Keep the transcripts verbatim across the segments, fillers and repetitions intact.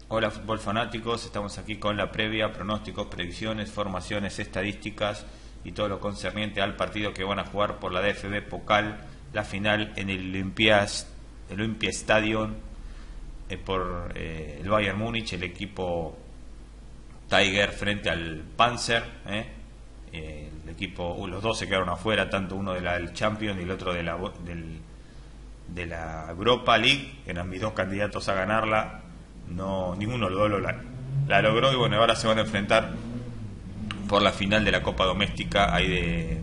Hola fútbol fanáticos, estamos aquí con la previa, pronósticos, predicciones, formaciones, estadísticas y todo lo concerniente al partido que van a jugar por la D F B Pokal, la final en el Olympias, el Olympia Stadion eh, por eh, el Bayern Múnich, el equipo Tiger frente al Panzer. Eh. Eh, el equipo, uh, los dos se quedaron afuera, tanto uno de la del Champions y el otro de la, del, de la Europa League, eran mis dos candidatos a ganarla. No, ninguno de los dos la, la logró y bueno, ahora se van a enfrentar por la final de la Copa Doméstica ahí de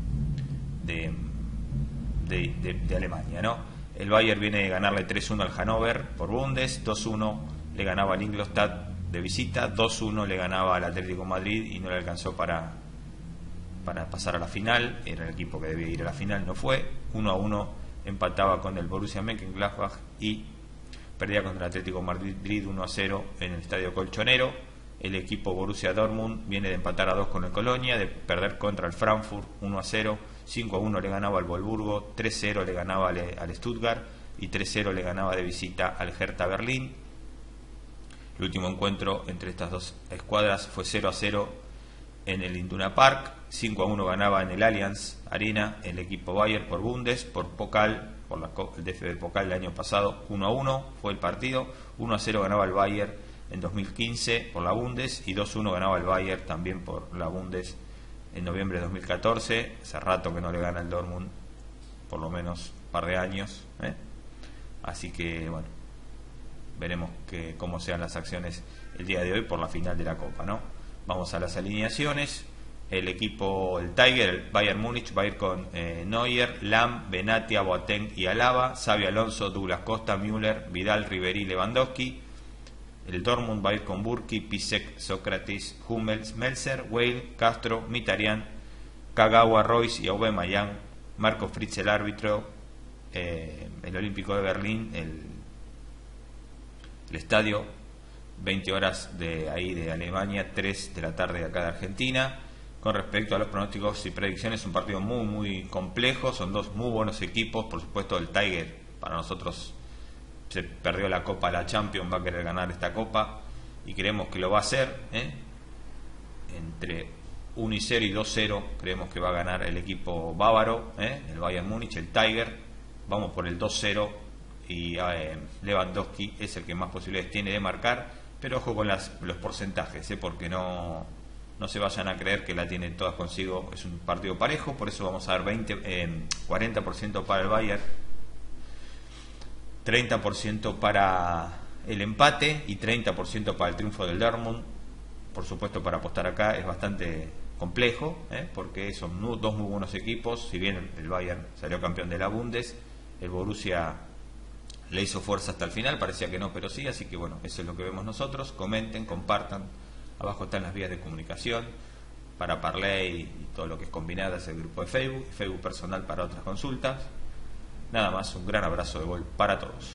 de, de, de, de Alemania, ¿no? El Bayern viene de ganarle tres uno al Hannover por Bundes, dos uno le ganaba al Ingolstadt de visita, dos uno le ganaba al Atlético de Madrid y no le alcanzó para para pasar a la final. Era el equipo que debía ir a la final, no fue. uno a uno empataba con el Borussia Mönchengladbach y perdía contra el Atlético de Madrid uno a cero en el Estadio Colchonero. El equipo Borussia Dortmund viene de empatar a dos con el Colonia, de perder contra el Frankfurt uno a cero, cinco a uno le ganaba al Wolfsburgo, tres cero le ganaba al, al Stuttgart y tres cero le ganaba de visita al Hertha Berlín. El último encuentro entre estas dos escuadras fue cero a cero en el Iduna Park, cinco a uno ganaba en el Allianz Arena el equipo Bayern por Bundes, por Pokal, por la, el D F B Pokal del año pasado, uno a uno fue el partido, uno a cero ganaba el Bayern en dos mil quince por la Bundes y dos a uno ganaba el Bayern también por la Bundes en noviembre de dos mil catorce. Hace rato que no le gana el Dortmund, por lo menos un par de años, ¿eh? Así que bueno, veremos que, cómo sean las acciones el día de hoy por la final de la Copa, ¿no? Vamos a las alineaciones. El equipo, el Tiger, el Bayern Múnich, va a ir con eh, Neuer, Lam, Benatia, Boateng y Alaba, Xabi Alonso, Douglas Costa, Müller, Vidal, Ribery, Lewandowski. El Dortmund va a ir con Burki, Pisek, Sócrates, Hummels, Melzer, Weil, Castro, Mkhitaryan, Kagawa, Royce y Aubameyang. Marco Fritz, el árbitro. Eh, el Olímpico de Berlín, el, el estadio, veinte horas de ahí de Alemania, tres de la tarde de acá de Argentina. Con respecto a los pronósticos y predicciones, un partido muy muy complejo, son dos muy buenos equipos. Por supuesto el Tiger, para nosotros se perdió la Copa, la Champions, va a querer ganar esta Copa y creemos que lo va a hacer, ¿eh? Entre uno y cero y dos cero creemos que va a ganar el equipo bávaro, ¿eh? El Bayern Múnich, el Tiger. Vamos por el dos cero y eh, Lewandowski es el que más posibilidades tiene de marcar, pero ojo con las, los porcentajes, ¿eh? Porque no No se vayan a creer que la tienen todas consigo. Es un partido parejo, por eso vamos a dar veinte, eh, cuarenta por ciento para el Bayern, treinta por ciento para el empate y treinta por ciento para el triunfo del Dortmund. Por supuesto, para apostar acá es bastante complejo, ¿eh? Porque son dos muy buenos equipos. Si bien el Bayern salió campeón de la Bundes, el Borussia le hizo fuerza hasta el final, parecía que no, pero sí. Así que bueno, eso es lo que vemos nosotros. Comenten, compartan. Abajo están las vías de comunicación para Parley y todo lo que es combinadas, el grupo de Facebook, Facebook personal para otras consultas. Nada más, un gran abrazo de gol para todos.